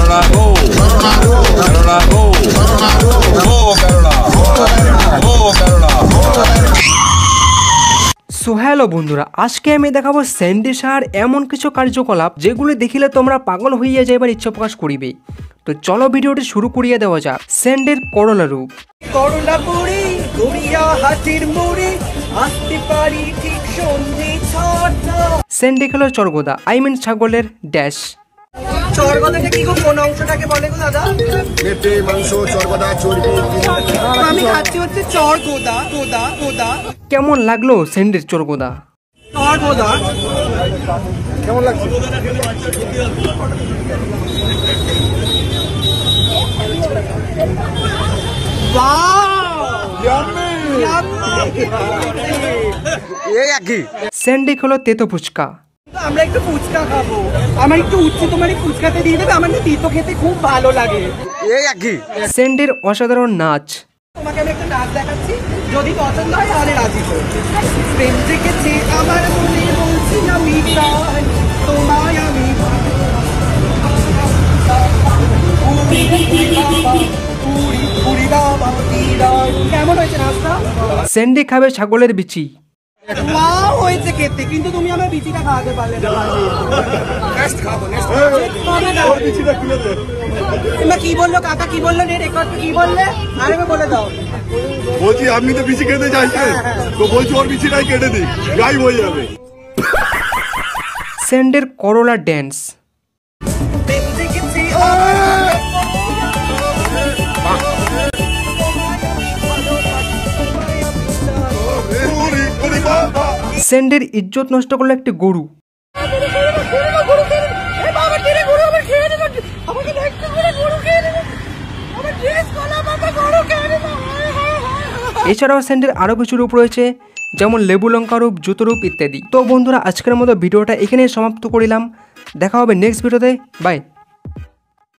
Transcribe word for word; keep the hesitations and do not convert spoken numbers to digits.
So hello বন্ধুরা, আজকে আমি দেখাবো স্যান্ডি সাহার এমন কিছু কার্যকলাপ যেগুলো দেখিলে তোমরা পাগল হইয়া যাইবার ইচ্ছা প্রকাশ করিবে। তো চলো ভিডিওটি শুরু করিয়া দেওয়া যাক। স্যান্ডের করলা রূপ। করলা পুরি গড়িয়া হাতির মুড়ি আসতে পারি ঠিক সন্ধে ছটা। স্যান্ডি খেলো চরগোদা, আই মিন ছাগলের ড্যাশ। চরগোদাটা কি গো, কোন অংশটাকে বলে গো দাদা? পেটে মাংস, চরগোদা, চর্বি। আমি খাচ্ছি হচ্ছে চরগোদা, গোদা গোদা। কেমন লাগলো স্যান্ডির চরগোদা? চরগোদা কেমন লাগছে? স্যান্ডি খেলো তেতো ফুচকা। আমরা একটু ফুচকা খাবো, আমার একটু উচ্ছে তোমার ফুচকাতে দিয়ে দেবে, আমার না তিতো খেতে খুব ভালো লাগে। স্যান্ডির অসাধারণ নাচ। তোমাকে আমি একটা নাচ দেখাচ্ছি, যদি পছন্দ হয় তাহলে রাজি করো। প্রেম থেকেছে আমার মনে, বলছি আমি প্রায় তোমায় আমি। কেমন হয়েছে নাচটা? স্যান্ডি খাবে ছাগলের বিচি। মা হয়েছে খেতে, কিন্তু তুমি আমার বিচিটা খাওয়াতে পারলে না। কি বললো কাকা, কি বললো রেকর্ড, কি বললে আরে বলে দাও। বলছি আপনি তো বিচি খেতে চাইছেন, তো বলছি ওর বিচিটাই কেটে দিই, গায়েব হয়ে যাবে। স্যান্ডের করলা ড্যান্স। স্যান্ডের ইজ্জত নষ্ট করলো একটি গরু। এছাড়াও স্যান্ডের আরো কিছু রূপ রয়েছে, যেমন লেবু লঙ্কা রূপ, জুতো রূপ ইত্যাদি। তো বন্ধুরা, আজকের মতো ভিডিওটা এখানেই সমাপ্ত করিলাম। দেখা হবে নেক্সট ভিডিওতে। বাই।